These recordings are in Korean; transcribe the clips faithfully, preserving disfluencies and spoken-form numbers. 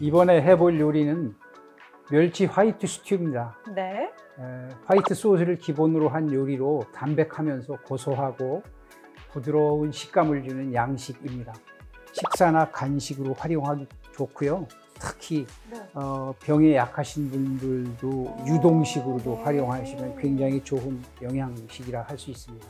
이번에 해볼 요리는 멸치 화이트 스튜입니다. 네. 에, 화이트 소스를 기본으로 한 요리로 담백하면서 고소하고 부드러운 식감을 주는 양식입니다. 식사나 간식으로 활용하기 좋고요. 특히 네. 어, 병에 약하신 분들도 유동식으로도 활용하시면 굉장히 좋은 영양식이라 할 수 있습니다.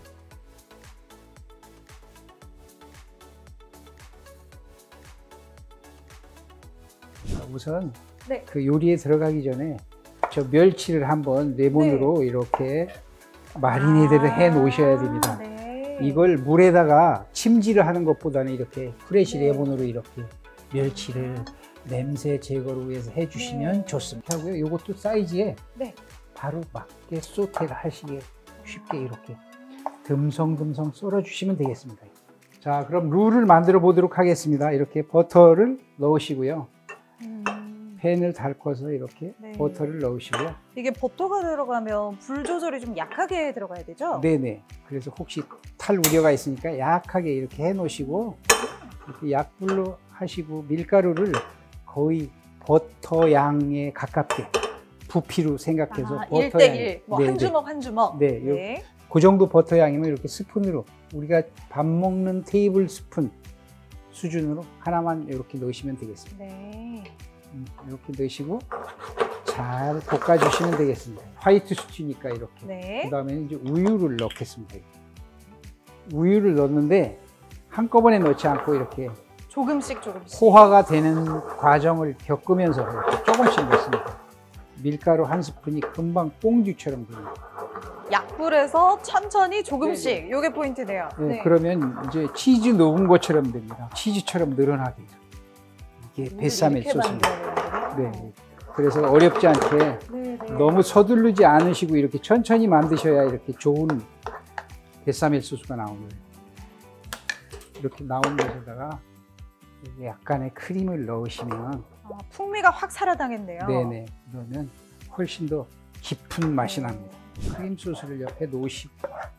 우선 네. 그 요리에 들어가기 전에 저 멸치를 한번 레몬으로 네. 이렇게 마리네이드를 아 해 놓으셔야 됩니다. 네. 이걸 물에다가 침질을 하는 것보다는 이렇게 프레시 네. 레몬으로 이렇게 멸치를 냄새 제거를 위해서 해주시면 네. 좋습니다. 하고요. 이것도 사이즈에 네. 바로 맞게 소테를 하시게 쉽게 이렇게 듬성듬성 썰어주시면 되겠습니다. 자, 그럼 룰을 만들어 보도록 하겠습니다. 이렇게 버터를 넣으시고요. 음... 팬을 닳궈서 이렇게 네. 버터를 넣으시고요. 이게 버터가 들어가면 불 조절이 좀 약하게 들어가야 되죠? 네네. 그래서 혹시 탈 우려가 있으니까 약하게 이렇게 해 놓으시고 이렇게 약불로 하시고 밀가루를 거의 버터 양에 가깝게 부피로 생각해서 아, 버터 일 대 일, 뭐 한 주먹 한 주먹. 네, 네. 그 정도 버터 양이면 이렇게 스푼으로 우리가 밥 먹는 테이블 스푼 수준으로 하나만 이렇게 넣으시면 되겠습니다. 네. 이렇게 넣으시고 잘 볶아주시면 되겠습니다. 화이트 스튜니까 이렇게. 네. 그 다음에 이제 우유를 넣겠습니다. 우유를 넣는데 한꺼번에 넣지 않고 이렇게 조금씩 조금씩 호화가 되는 과정을 겪으면서 이렇게 조금씩 넣습니다. 밀가루 한 스푼이 금방 뽕듀처럼 됩니다. 약불에서 천천히 조금씩. 이게 포인트네요. 네, 네. 그러면 이제 치즈 넣은 것처럼 됩니다. 치즈처럼 늘어나게. 이게 베사멜 소스입니다. 네. 그래서 어렵지 않게 네, 네. 너무 서두르지 않으시고 이렇게 천천히 만드셔야 이렇게 좋은 베사멜 소스가 나옵니다. 이렇게 나온 것에다가 약간의 크림을 넣으시면 아, 풍미가 확 살아나겠네요. 네네. 그러면 훨씬 더 깊은 맛이 네. 납니다. 크림 소스를 옆에 놓으시고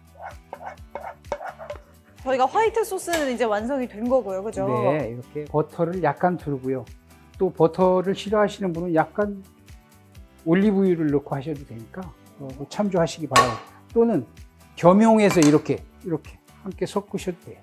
저희가 화이트 소스는 이제 완성이 된 거고요, 그죠? 네, 이렇게 버터를 약간 두르고요. 또 버터를 싫어하시는 분은 약간 올리브유를 넣고 하셔도 되니까 어, 참조하시기 바랍니다. 또는 겸용해서 이렇게 이렇게 함께 섞으셔도 돼요.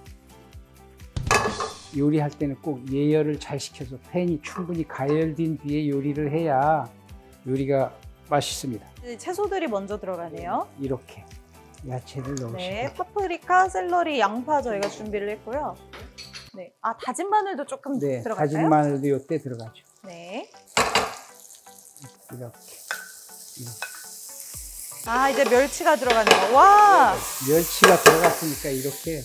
요리할 때는 꼭 예열을 잘 시켜서 팬이 충분히 가열된 뒤에 요리를 해야 요리가 맛있습니다. 채소들이 먼저 들어가네요. 이렇게 야채를 넣으시고 네, 파프리카, 셀러리, 양파 저희가 준비를 했고요. 네, 아 다진 마늘도 조금 네, 들어갈까요? 다진 마늘도 이때 들어가죠. 네. 이렇게. 아 이제 멸치가 들어가네요. 와. 네, 멸치가 들어갔으니까 이렇게.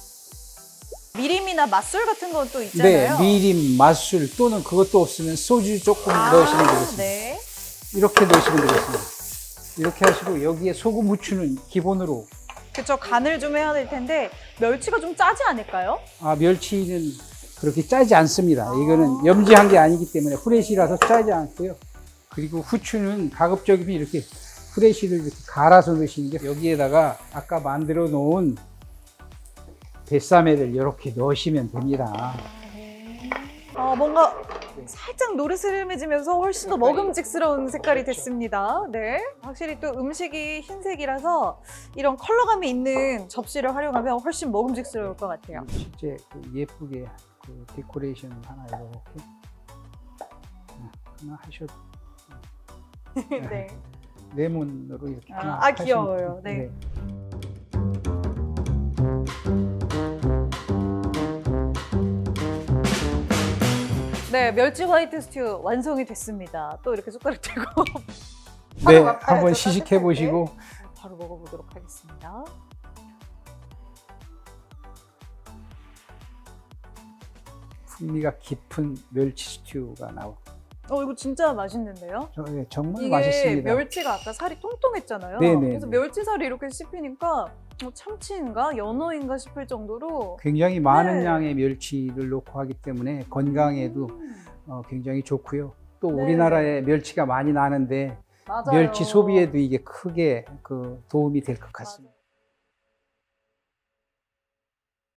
미림이나 맛술 같은 건 또 있잖아요. 네, 미림, 맛술 또는 그것도 없으면 소주 조금 아, 넣으시면 되겠습니다. 네. 이렇게 넣으시면 되겠습니다. 이렇게 하시고 여기에 소금, 후추는 기본으로. 그렇죠. 간을 좀 해야 될 텐데 멸치가 좀 짜지 않을까요? 아, 멸치는 그렇게 짜지 않습니다. 아 이거는 염지한 게 아니기 때문에 프레시라서 짜지 않고요. 그리고 후추는 가급적이면 이렇게 프레시를 이렇게 갈아서 넣으시는 게 여기에다가 아까 만들어 놓은 베사멜을 이렇게 넣으시면 됩니다. 어, 뭔가 살짝 노르스름해지면서 훨씬 더 먹음직스러운 색깔이 됐습니다. 네, 확실히 또 음식이 흰색이라서 이런 컬러감이 있는 접시를 활용하면 훨씬 먹음직스러울 것 같아요. 실제 그 예쁘게 그 데코레이션 하나 이렇게 하나 하셔도 네. 레몬으로 이렇게 하나 아, 아 귀여워요. 네. 네. 네, 멸치 화이트 스튜 완성이 됐습니다. 또 이렇게 숟가락 들고 네, 한번 시식해 보시고 바로 먹어보도록 하겠습니다. 풍미가 깊은 멸치 스튜가 나와. 어, 이거 진짜 맛있는데요? 저, 네, 정말 이게 맛있습니다. 멸치가 아까 살이 통통했잖아요. 네네. 그래서 멸치살이 이렇게 씹히니까 어, 참치인가 연어인가 싶을 정도로 굉장히 많은 네. 양의 멸치를 넣고 하기 때문에 건강에도 음. 어, 굉장히 좋고요. 또 네. 우리나라에 멸치가 많이 나는데 맞아요. 멸치 소비에도 이게 크게 그 도움이 될 것 같습니다. 맞아요.